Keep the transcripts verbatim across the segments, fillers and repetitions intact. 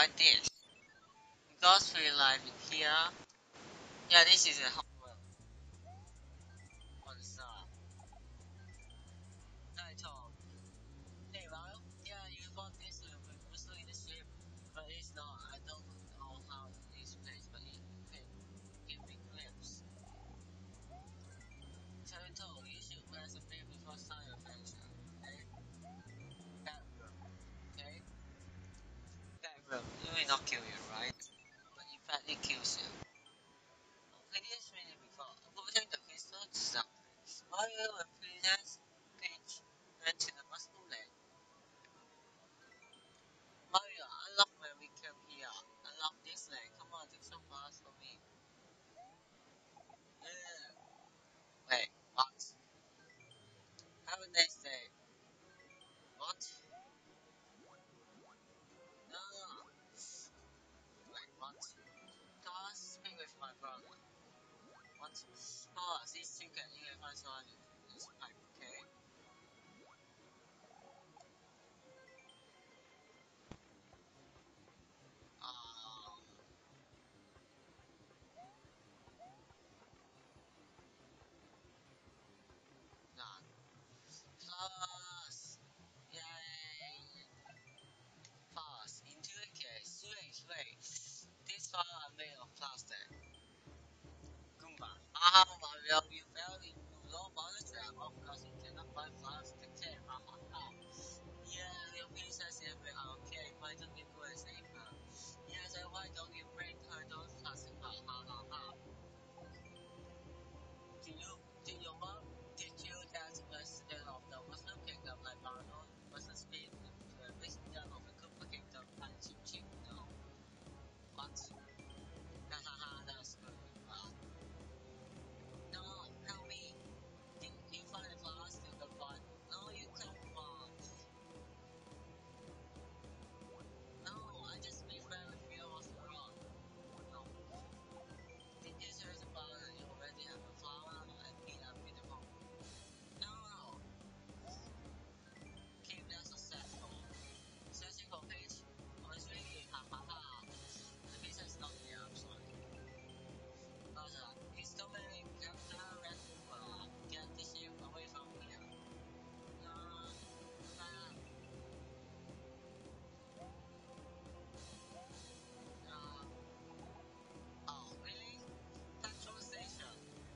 like this. Because we live in here. Yeah, this is a hardware on the side. Title. Hey, well, yeah, you thought this will be useful in the ship, but it's not. I don't know how this plays, but it can give me glimpse. Title, you should pass a bit before starting your adventure. Okay? That room. Okay? That room. It will not kill you, right? But in fact, it kills you. Okay, this minute before. Putting the crystal to something. Mario and Princess Peach went to the muscle land. Mario, unlock when we came here. Unlock this land. Come on, take some fast for me. Yeah. Wait, what? Have a nice day. What? No, no. Wait, what? Cause speak with my brother. What? Oh, these two can even find someone in this pipe, okay? Um, none. Plus. Yay. Pass. Into the case. Wait, wait. These far are made of plastic. Goomba. Ah, Mario, you failed in you low bonus trap. Of course, you cannot find flowers to take. Ha ha ha. Yeah, your princess is okay. Why don't you go and save her? Yes, and why don't you bring her those plastic? Ha ha ha ha. Did you, did your mom, did you that president of the Muslim kingdom like Arnold wasn't speak to a president of the Cooper kingdom like Chim Chim? No. What? Ha ha ha, that's good. Wow. No, help me. Did you find the flowers to the fun? No, you come on. No, I just be friends with you was wrong. No. Did you search about it? You already have a flower and be a beautiful. No. Keep that successful. Searching for page. Honestly, ha ha ha. The pizza is not here, I'm sorry. But uh, he's coming. Captain Red Cooper. Get the ship away from here. No. Uh, uh, oh, really? Petrol station.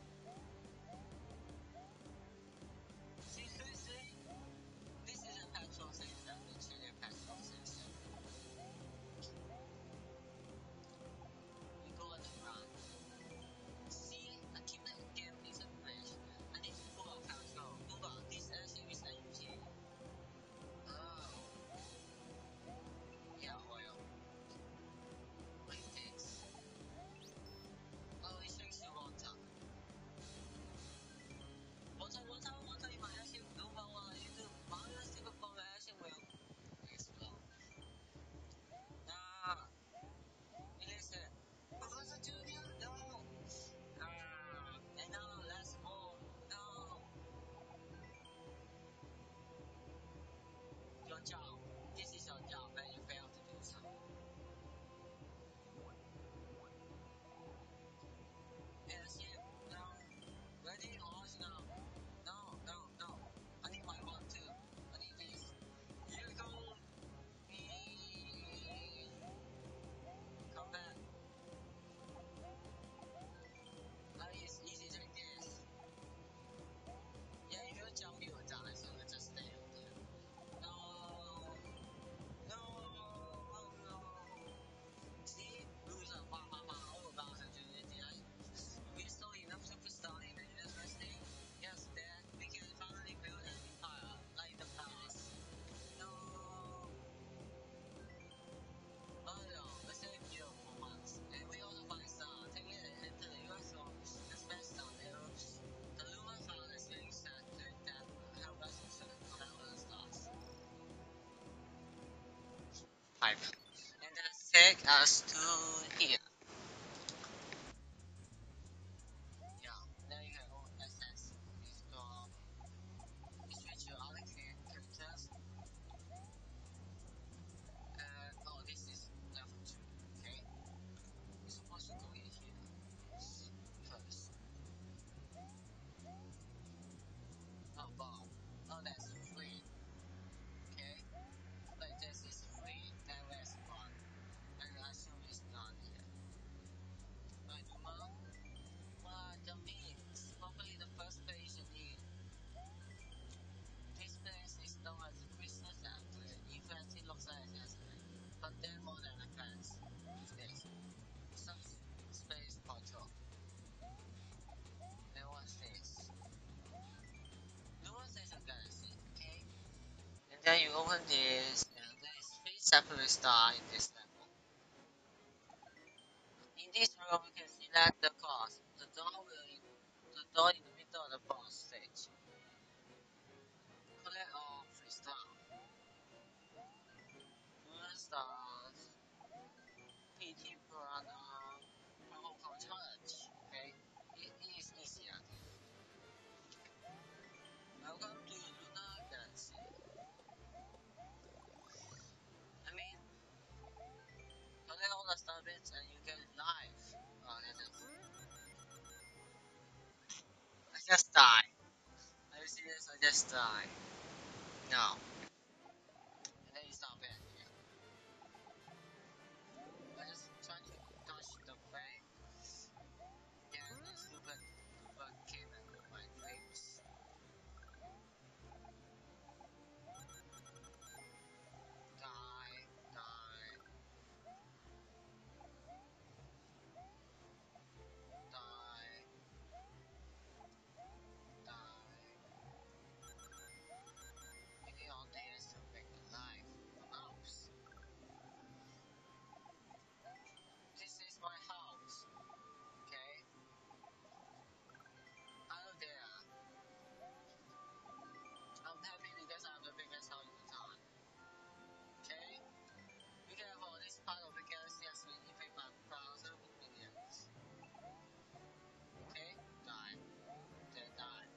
See, see, see? This is a petrol station. It's really a petrol station. We go on the run. See, I keep that game is a bridge. I need to pull a petrol. Move on. This actually is empty. Oh. Yeah, oil. What is this? Oh, it takes you water. Water, water, water in my action. No one will you do. Mario super power action will explode. Ah, listen. Professor Junior, no. Ah, and now let's go. No. Your job. This is your job, and you failed to do so. Airship, no. Ready, launch now. No, no, no. I need my one too. I need this. Here we go. Come back. That is easy like this. Yeah, if you jump, you will die, so let's just stay up there. No. No. Oh no. See? Loser. Ha ha ha. All about it. We saw enough superstar in the university. Yes, then we can finally build an empire like the past. No. Oh no, let's say you for once. And we also find Star. Take it and enter the U S O and spend Star there. The Luma found a thing that that help us to compare the stars. Five. And that take us to here. Yeah, then you can go access this door. Switch your other characters. Uh, oh, this is left then you open this, and there is three separate stars in this level. In this room, you can select the boss. The door will in, the door in the middle of the boss stage. Collect all three stars. Moon stars. P T Piranha. Protocol challenge. Okay, it, it is easy, I think. Welcome to Lunar Galaxy. I mean, collect all the star bits and you get life. Oh, that's it. I just died. Are you serious? I just died. No. And then it's not bad. Yeah. I just try to touch the frame. Yeah, the stupid super came and moved my lips. Die, die, die, die. Maybe all this to make me life. Oops. This is my house. Okay? Hello there. I'm happy because I'm the biggest house in the town. Okay? Be careful, this part of the galaxy has been infected by thousands of millions. Okay? Die. Then die.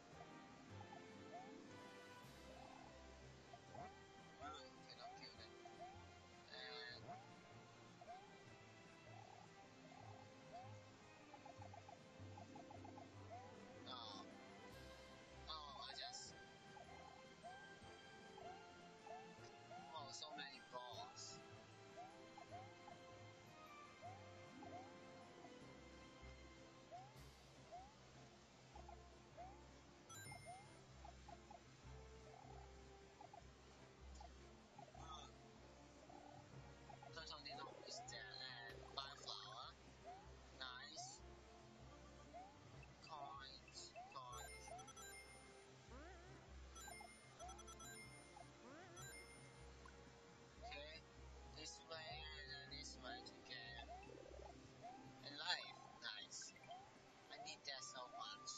Ooh, cannot kill them. And oh, oh, I just oh, so many balls. Ooh, Total Dino is dead and buy flower. Nice. Coins, coins. Okay, this way and then this way to get a life. Nice. I need that so much.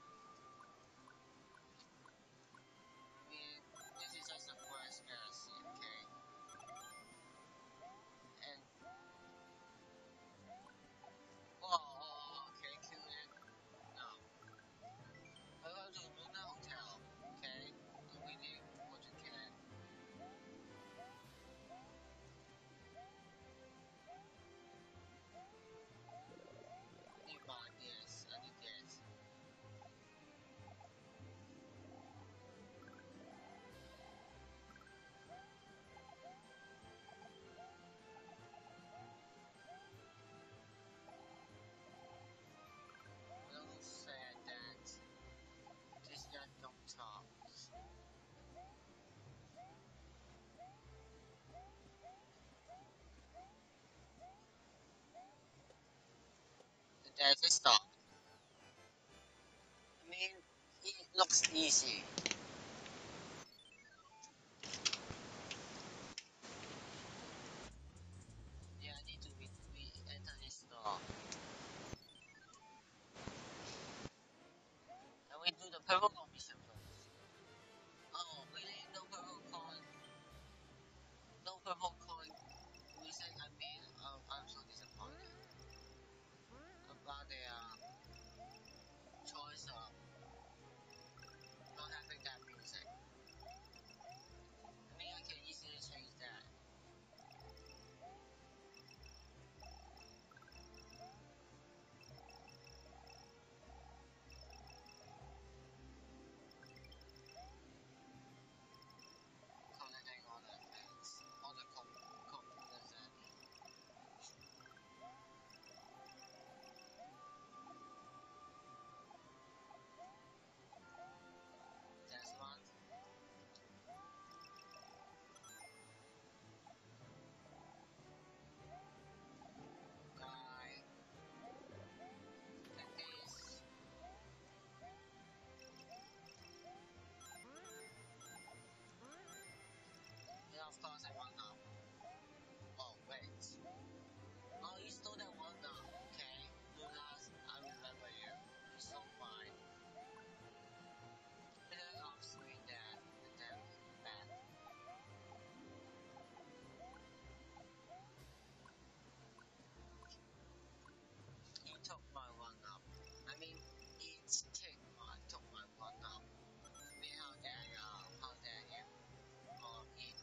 I mean, this is just a first galaxy, okay? And oh, oh, oh, okay, kill it. No. I go to Luna Hotel, okay? Do waiting what you can. Need buy this, I need this. Don't say that. This guy don't talk. And there's a stop. I mean, it looks easy. Yeah, I need to re, re enter this store. And we do the purple mission first. Oh, really? No purple coin? No purple coin mission? I mean, um, I'm so disappointed about their choice of not having take my took my one up. Me how dare you? How dare him? Or it?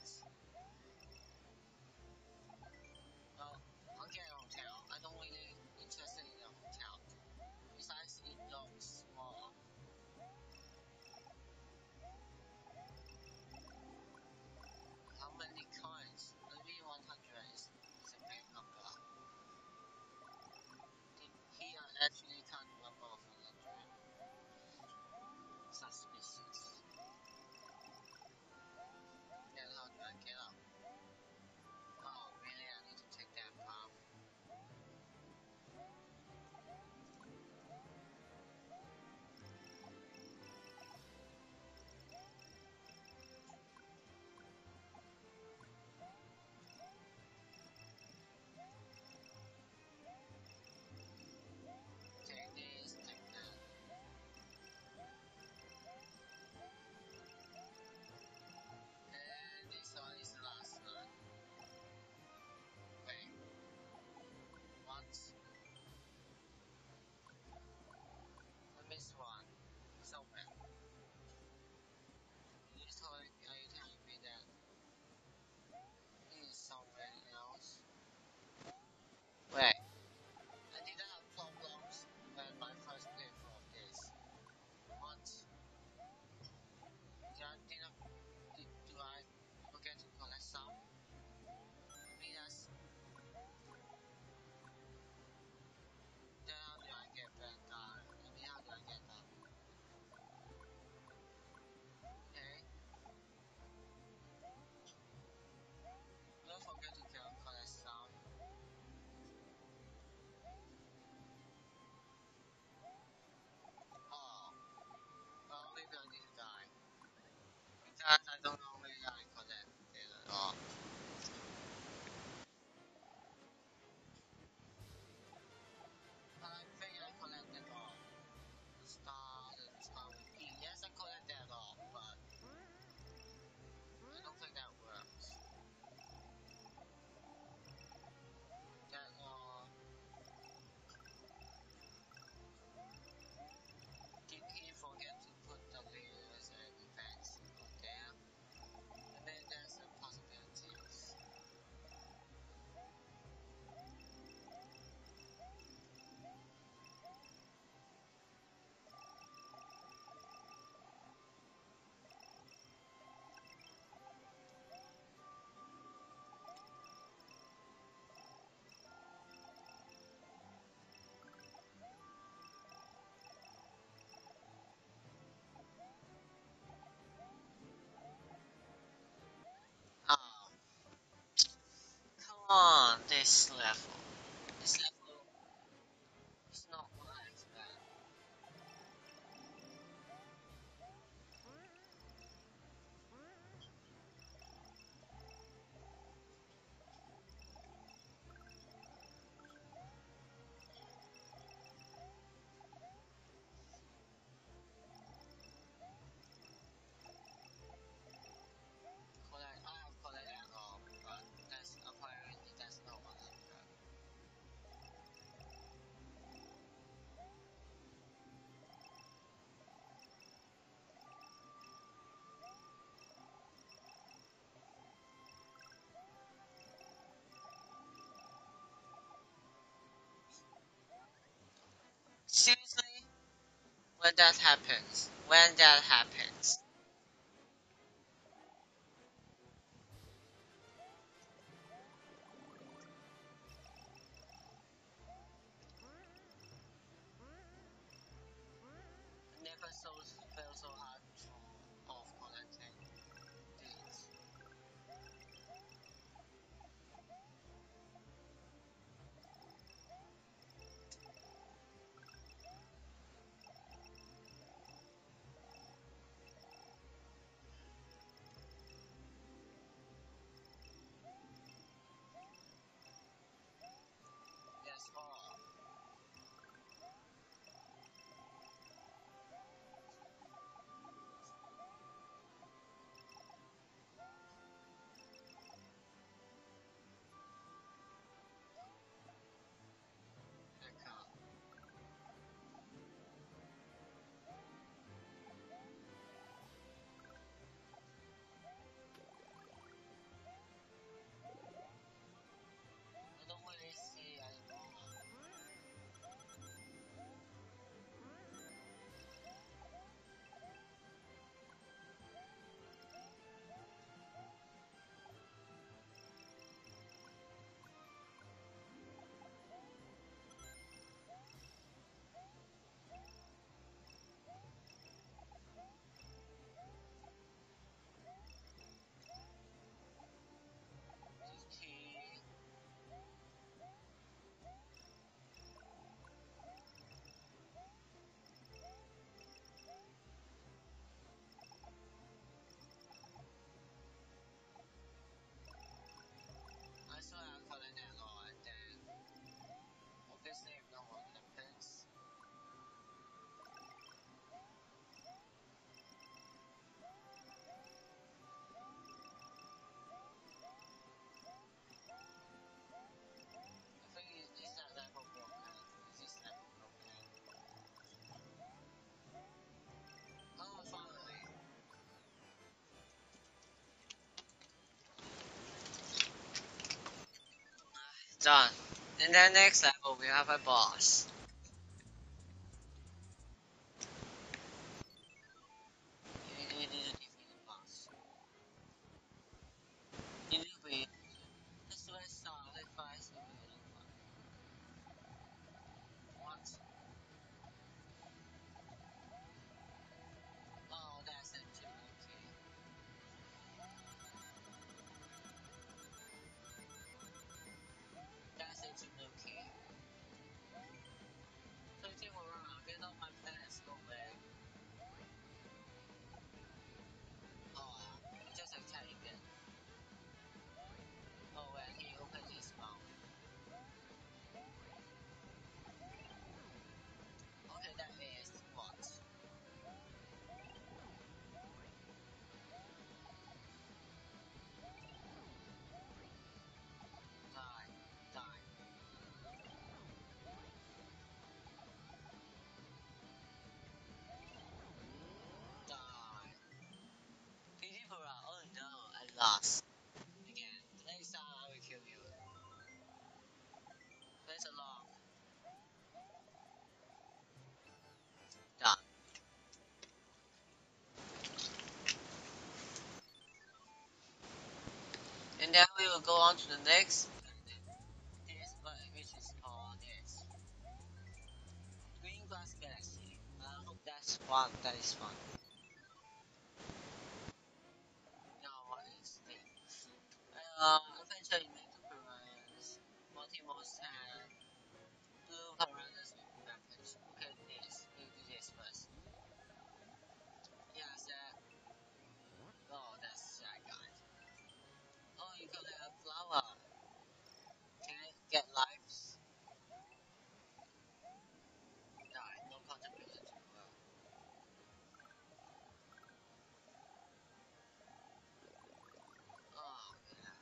Well, I'll get a hotel. I don't really interested in a hotel. Besides, it looks small. How many coins? Maybe one hundred is, is a big number. He actually can't number of one hundred. Suspicious. Then how do I get up? Oh, really? I need to take that path. Take this, take that. And this one is the last one. Wait. What? I missed one. Somewhere. You told, are you telling me that it is somewhere else? Wait. I didn't have problems when my first playthrough of this. What? Did I, did I, did, do I forget to collect some? Maybe that's. Then how do I get back? Uh, I mean, how do I get that? Okay. Don't forget to collect some. Oh. Well, maybe I didn't die. Because I don't know where I collected at all. But I think I collected all. The star, the star with P. Yes, I collected it all, but I don't think that works. That, uh, did he forget to put the layers and effects on there? And then there's a possibility. Oh, come on, this level. This level is not what I expect. Collect, I have collected at all, but that's apparently that's not what I'm doing. Seriously? When that happens, when that happens, never so felt so hard to of collecting things. That's all. Done. And then next level we have a boss. You need to defeat the boss. You need to be. That's what I saw. Like five What? Oh, that's actually okay. That's actually okay. So you think we're wrong. Get off my plans. Go away. Oh, just attack again. Oh, when he opens his mouth. Okay, that is what? Die. Die. Die. P D Pura. Oh no, I lost. Again. Next time I will kill you. Thanks a lot. Done. And then we will go on to the next. This button, which is called this. Green Glass Galaxy. I hope that's fun. That is fun. Now what is this? Uh, adventure in the Piranhas. Multi-most have blue piranhas with weapons. Okay, this. We do this first. Yeah, that. Oh, that's that guy. Oh, you got a flower. Can I get lives? Die. No contribution to the world. Oh, yeah.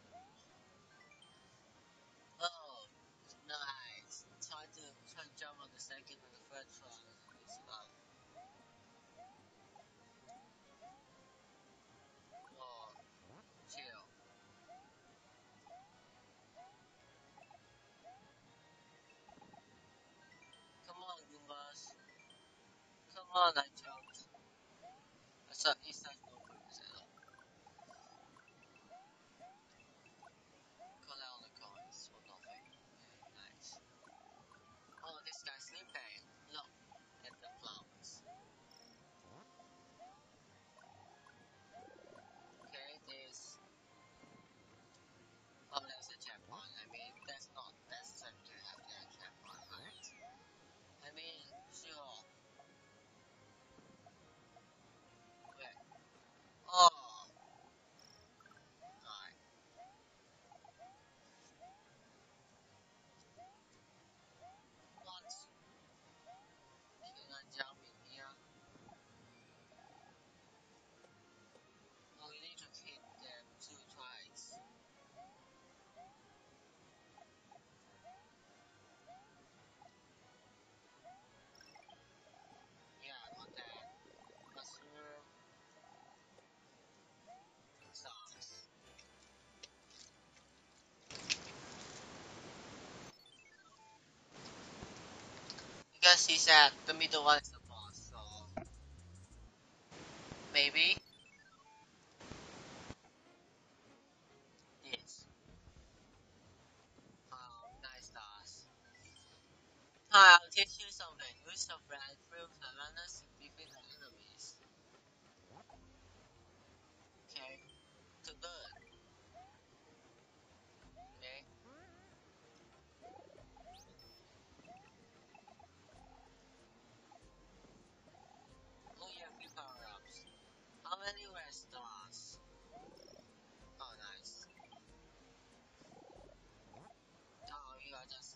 Oh, nice. Try to try to jump on the second and the third try. It's about. Oh, chill. Come on, Goombas. Come on, I jumped. I saw he said no purpose at all. Collect all the coins for nothing. Nice. Oh, this guy's sleeping. Look at the flowers. Okay, this. Oh, that's a checkpoint. I mean, that's not necessary to have that checkpoint, right? I mean, sure. Wait. Oh, alright. What? Can I jump in here? Oh, you need to hit them two twice. Yeah, not that. Mushroom sauce. Because he said the middle one is the boss, so maybe this. Oh, nice stars. Hi, I'll teach you something. Use the bread through the runners to defeat the enemies. Okay? To good. Okay? Oh, yeah, free power ups. How many red stars? Oh, nice. Oh, you are just.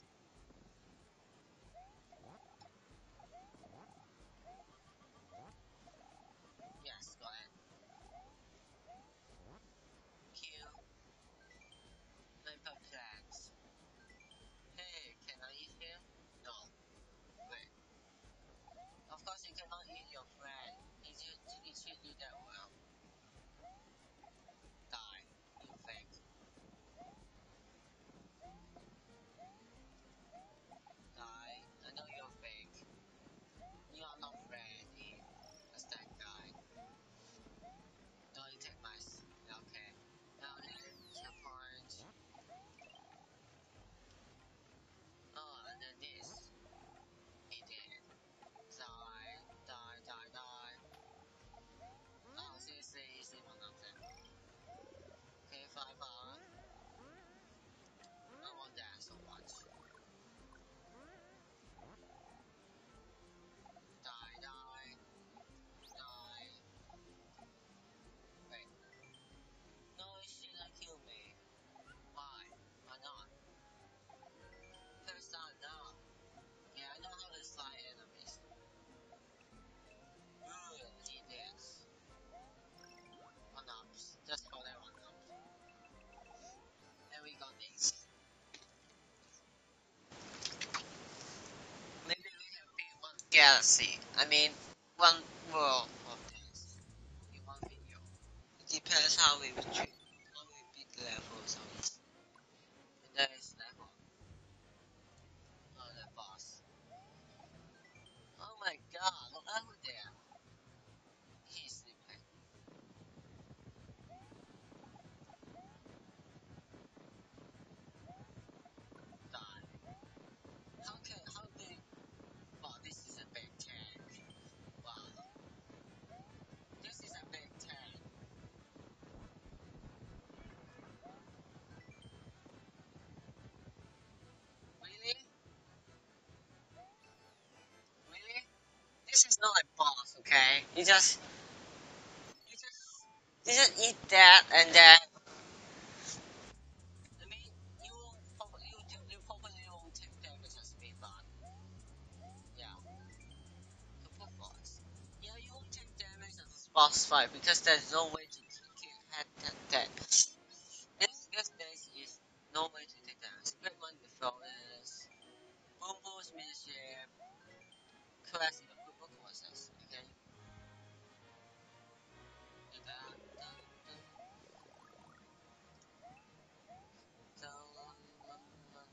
galaxy. I mean, one world of this in one video. It depends how we treat, how we beat the levels of it. And that is level, not the boss. Oh my god, look over there. He's sleeping. Die. How can, how they, wow, this is a big tank. Wow, this is a big tank. Really? Really? This is not a boss, okay? You just, you just, you just eat that and then, I mean, you won't, probably, you, you probably won't take damage as me, but, yeah, the boss. Yeah, you won't take damage as a boss fight because there's no way to kick it head to head. This, this days is no way to take damage. Great one before is Boom Boom's Leadership, classic of football courses, okay? And, uh, dun, dun, dun, dun, dun,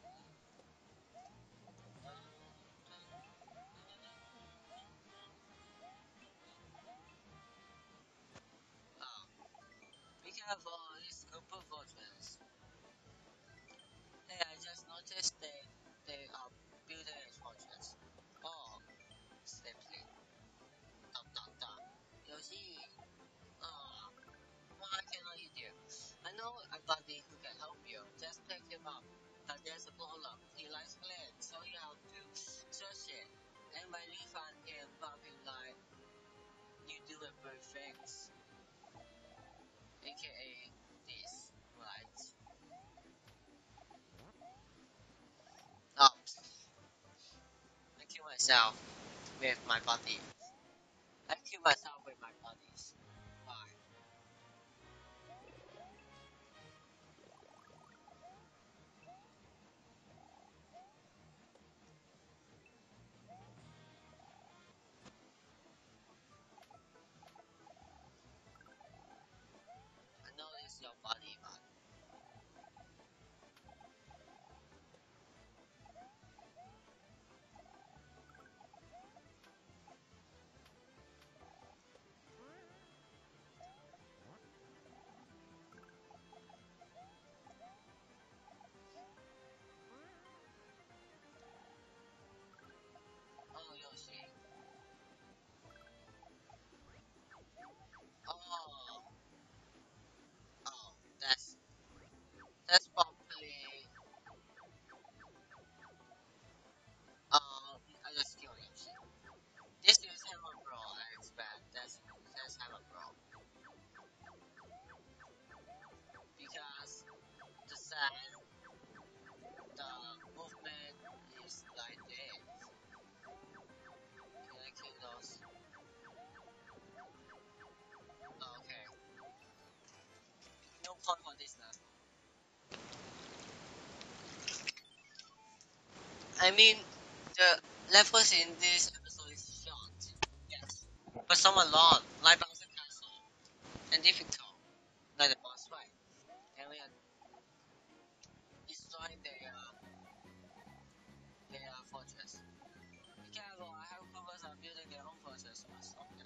oh, be careful, this Cooper Fortress. Hey, I just noticed that they are building a fortress. Oh, simply. Dum dum dum. Yoshi, oh, why cannot you do? I know a buddy who can help you. Just pick him up. But there's a problem. He likes Glenn, so you have to search it. And when you find him, pop him like you do a bird things, aka this, right? Oh, I kill myself with my body. I kill myself with my bodies. Why? I know it's your body, but oh Yoshi. Oh, oh, that's that's probably uh I just kill Yoshi. This is Hammer Bro, I expect. That's that's Hammer Bro because the sound, the movement is like this. Can I kill those? Oh, okay. No point for this level. I mean, the levels in this episode is short. Yes. But some are long, like Bouncer Castle, and difficult, like the boss fight. And we are destroying their, their fortress. Be careful, I have Coopers are building their own fortress, so must stop them.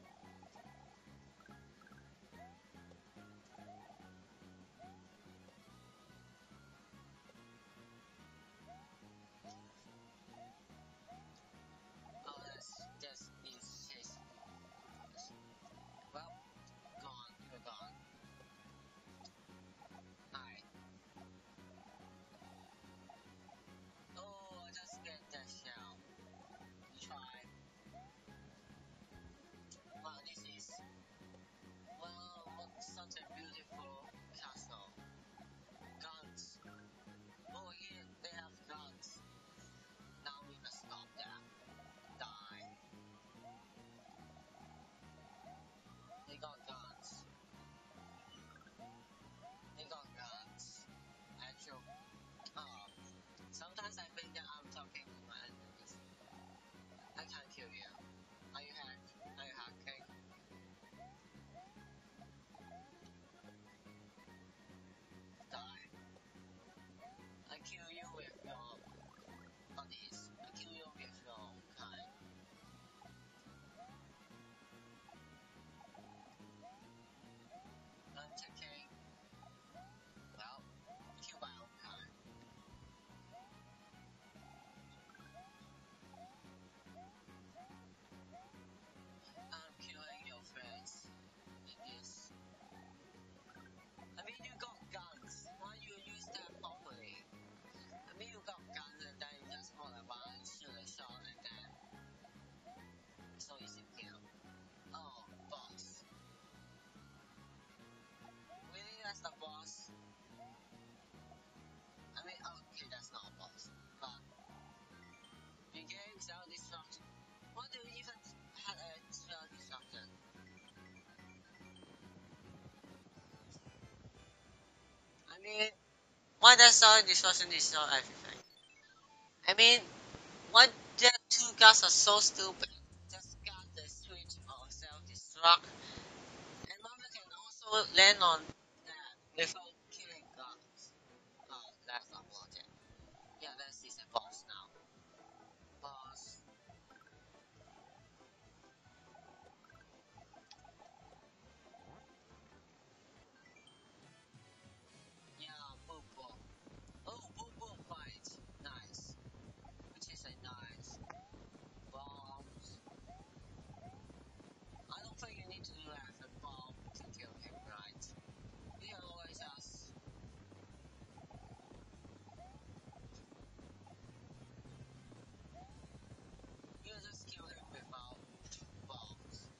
Oh, that's, that's his, his. Well, gone, you're gone. mean, why that song discussion is not everything? I mean, why the two guys are so stupid? Just got the switch or self-destruct, and Mama can also land on that without killing guns. Oh, that's not logic. Yeah, that's is a boss now. Boss. Yeah, boom boom. Oh, boom boom fight. Nice. Which is a nice bombs. I don't think you need to do that for bomb to kill him, right? You can always just you can just kill him without bombs.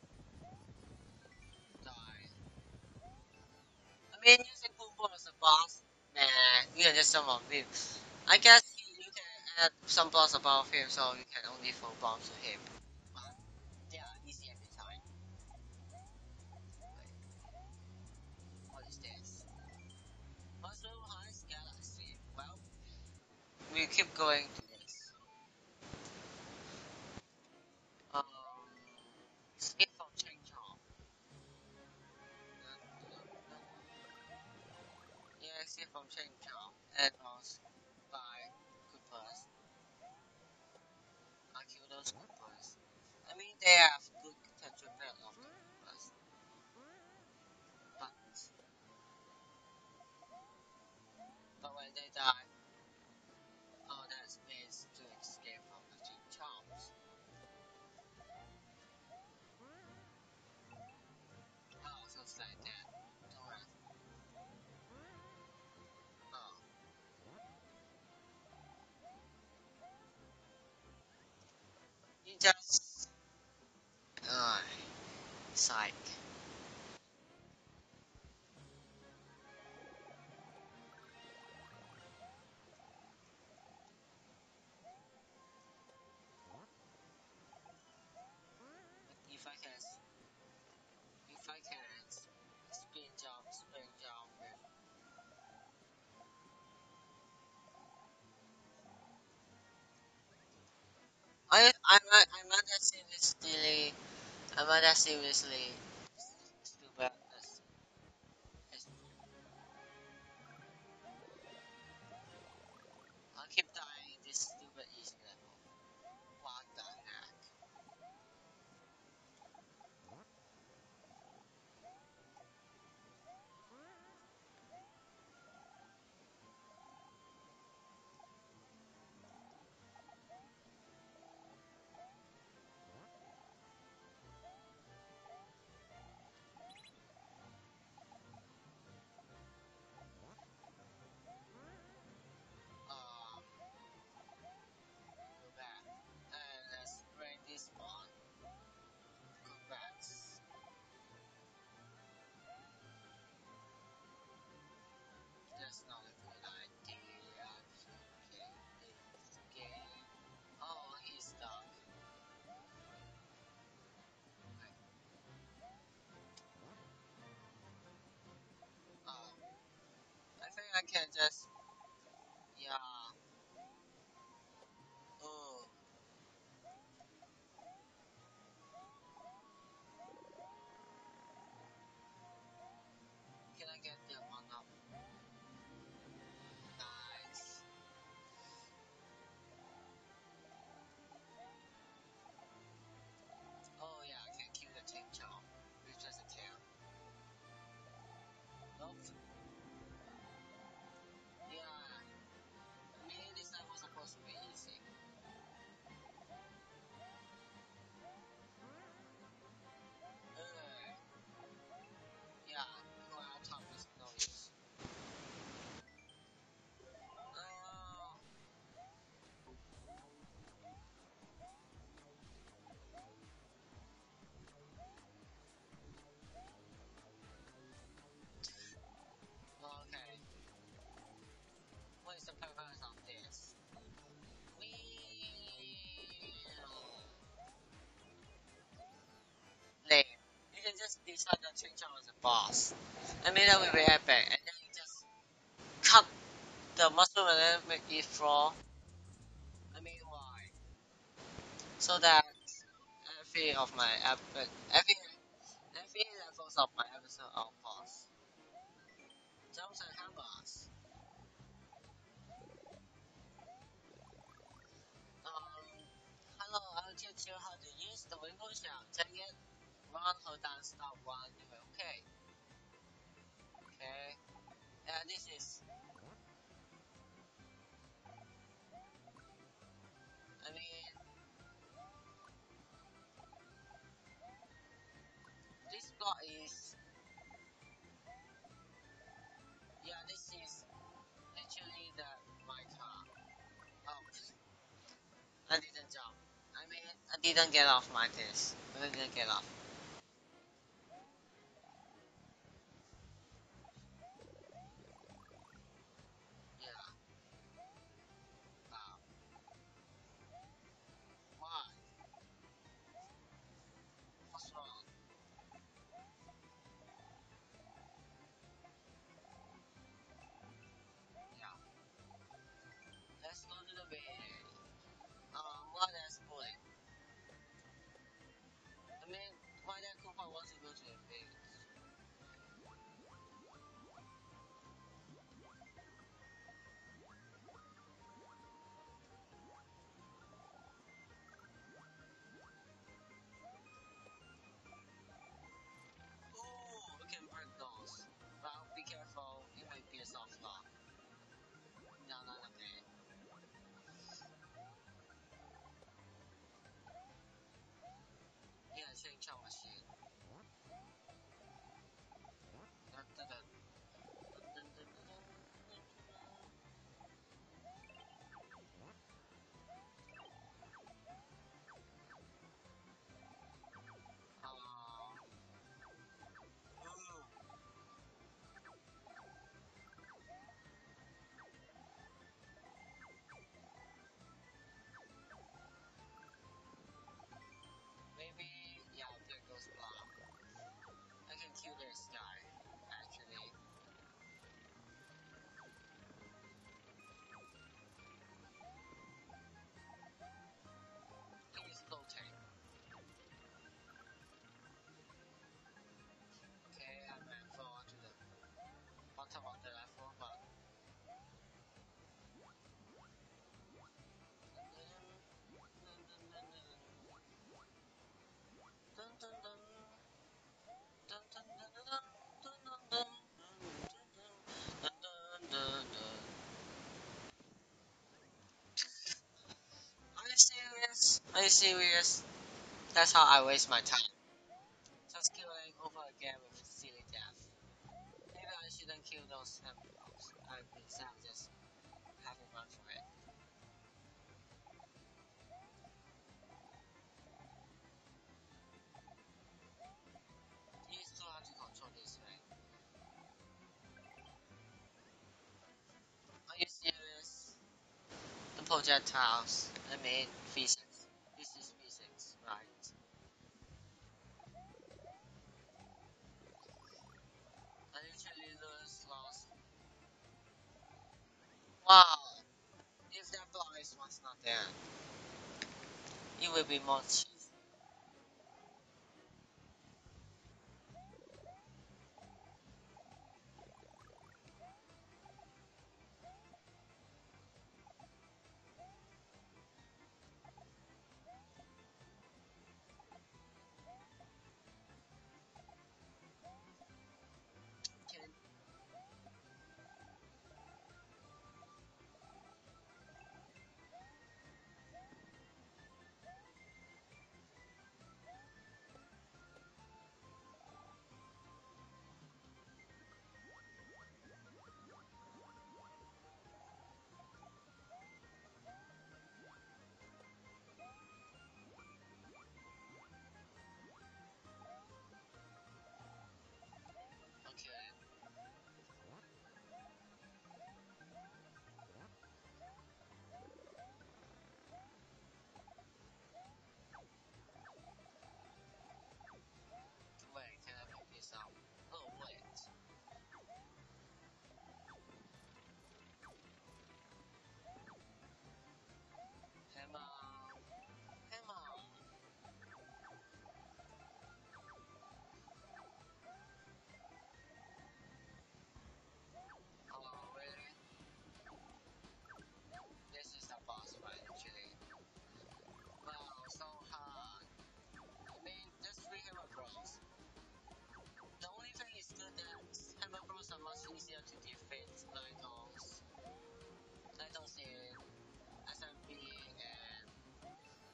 Die. I mean, using boom boom as a boss, man, you can just summon him. I guess you can add some blocks above him, so you can only throw bombs to him. But they are easy every time. Wait, what is this? Mushroom Heist Galaxy. Well, we keep going to this. Um, skip from change off. Yeah, skip from change off. And also by Koopas. I kill those Koopas. I mean, they have good potential build of the Koopas. But, but when they die, oh, that's means to escape from the two charms. Oh, so it's like that. Don't have, oh, you just, uh, psych. If I can, if I can spin jump, spin jump with, I, I'm not, I'm not that seriously, I'm not that seriously stupid as, as I keep dying this stupid easy level. What the heck? Um, go back. And let's bring this one. Congrats. That's not a good idea. Okay, this game. Oh, he's stuck. Wait, oh, I think I can just, yeah. Oh, can I get that one up? Nice. Oh yeah, I can kill the team chomp with just a tail. Nope. Yeah, maybe this level supposed to be easy. Uh, yeah, going on top is no use. Uh, okay. What is the purpose of this? We lame. You can just decide that Ching Chong is a boss. I mean that would be epic, and then you just the mushroom and then make it floor. I mean why? So that every of my epic, every every levels of my episode are boss. Jumps and hammers. Um, hello, I'll teach you how to use the window shell. Check it. One, hold down, stop one, you will okay. Okay. And this is, I mean, this block is, yeah, this is literally the my car. Oh, I didn't jump. I mean, I didn't get off my this. I didn't get off. Yeah. Wow. Why? What's wrong? Yeah. Let's go to the bay. Um, what is bullet? I mean, why that Cooper wants to go to the bay? Ooh, we can break those. Well, be careful. It might be a soft lock. No, not okay. Yeah, chain chunk machine. Dun, dun, dun. Dun, dun, dun, dun, dun, dun, dun. Um, ooh, maybe, yeah, there goes block. I can kill this guy, actually. He's floating. Okay, I ran forward to the bottom of the level, but are you serious? Are you serious? That's how I waste my time. Just killing over again with silly death. Maybe I shouldn't kill those hamburgers. I instead of just having fun for it. It's too hard to control this way. Are you serious? The projectiles. I mean physics. This is physics, right? I literally lose lost. Wow. If that block is once not there, it will be more cheap. Can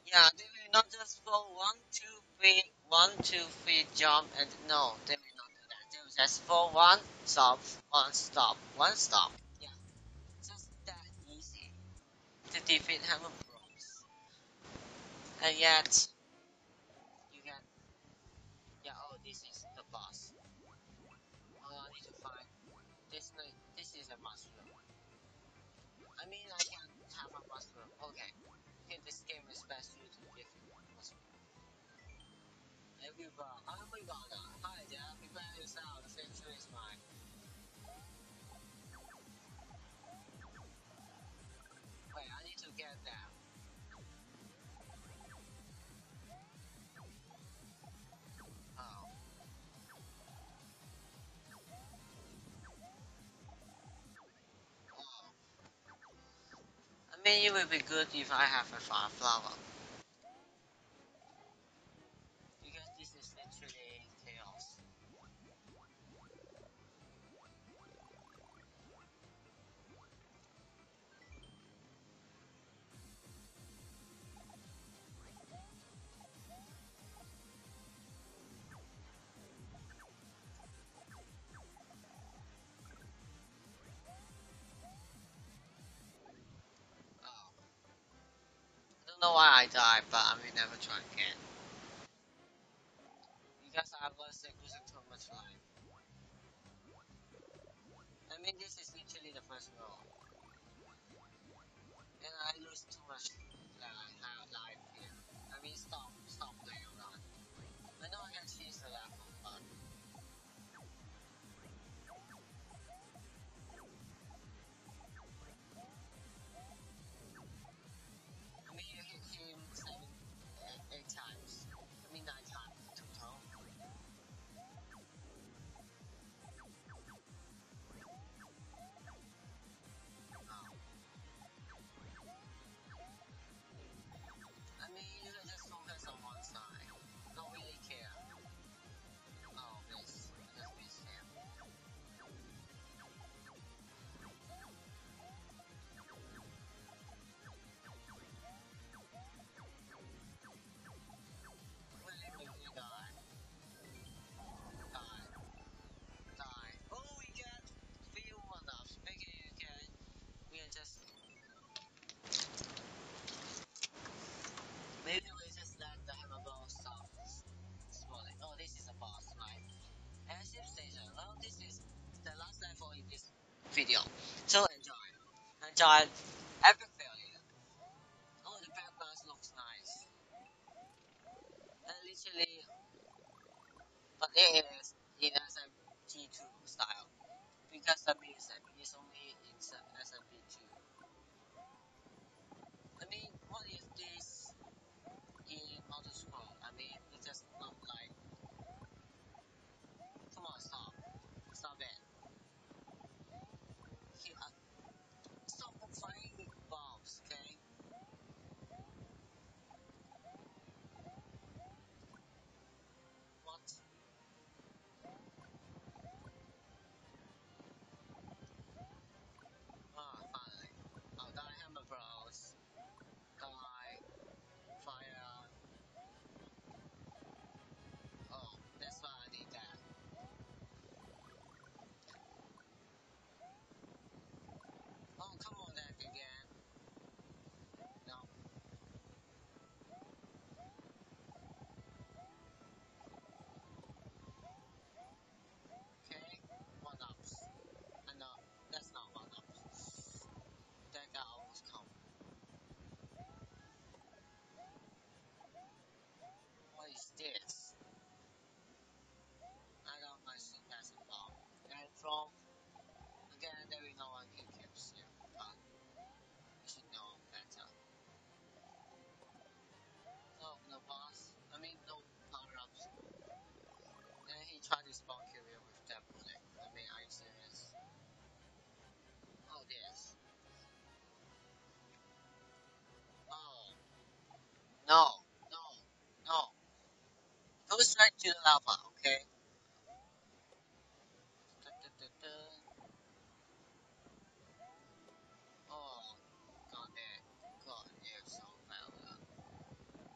Yeah, they will not just go one, two, three, one, two, three, jump, and no, they will not do that. They will just fall one, stop, one, stop, one, stop. Yeah, just that easy to defeat Hammer Bros. And yet, you can, yeah, oh, this is the boss. Oh, I need to find, this, this is a mushroom. I mean, I can have a mushroom. Okay, okay, this game is best suited to give you mushroom. Everybody, oh my god, hi there, prepare yourself, the future is mine. Wait, I need to get them. Oh. Oh. I mean, it would be good if I have a fire flower. Because this is literally chaos. Oh. I don't know why I died, but I will never try again. Because I was uh, losing too much life. I mean, this is literally the first row. And I lose too much uh, life here. I mean, stop, stop playing around. I know I can change the level, but I mean, you hit him seven, eight, eight times. I mean, nine times total. Oh. I mean, you can just focus on one side. Don't really care. Oh, miss. I just missed him. Really, really die. Die. Die. Oh, we get few one-ups. Maybe you can, we can just, maybe we just let the hammer ball stop spawning. Oh, this is a boss, right? Active station. Well, this is the last level in this video. So enjoy. Enjoy epic failure. Oh, the background looks nice. And literally, but it is in S M G two style. Because the music is only in S M B two. I mean, what is this in Motor Scroll? I mean, it just look like, come on, stop. Stop it. He, uh, stop firing bombs, okay? What? Ah, finally. Oh, die hammer bros. Die. Fire. Oh, that's why I did that. Oh, come on, that again. No. Okay. One ups. Uh, no, that's not one ups. That guy almost come. What is this? I got my passive bomb. And from again, there is no one who keeps you, but you should know better. No, no boss. I mean, no power ups. And he tried to spawn kill you with that bullet. I mean, are you serious? Oh, this. Oh, no, no, no. Go straight to the lava, okay? Da, da, da, da. Oh, god damn. God, you're so bad.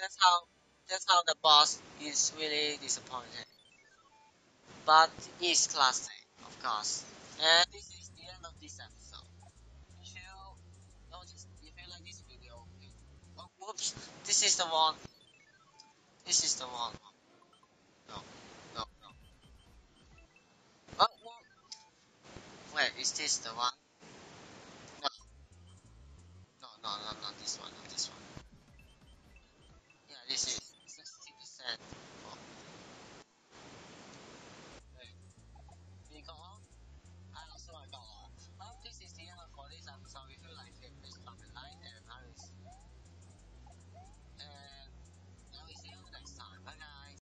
that's how that's how the boss is really disappointed. But it's classic, of course. And this is the end of this episode. If you notice, if you like this video, please. Oh, whoops! This is the one. This is the one. No, no, no. Oh, well, wait, is this the one?